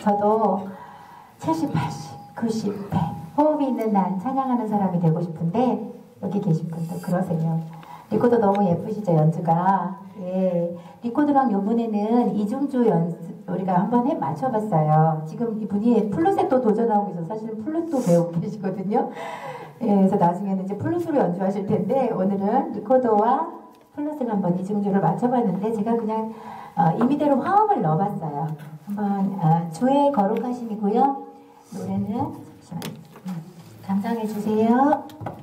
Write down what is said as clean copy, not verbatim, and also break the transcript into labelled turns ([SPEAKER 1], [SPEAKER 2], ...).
[SPEAKER 1] 저도 70, 80, 90, 100 호흡이 있는 날 찬양하는 사람이 되고 싶은데 여기 계신 분도 그러세요. 리코더 너무 예쁘시죠, 연주가. 예. 리코더랑 요번에는 이중주 연습 우리가 한번 맞춰봤어요. 지금 이분이 플룻에 또 도전하고 있어서 사실은 플룻도 배우고 계시거든요. 예, 그래서 나중에는 이제 플룻으로 연주하실 텐데 오늘은 리코더와 플룻을 한번 이중주를 맞춰봤는데 제가 그냥 임의대로 화음을 넣어봤어요. 한번 주의 거룩하심이고요. 노래는 잠시만요. 감상해 주세요.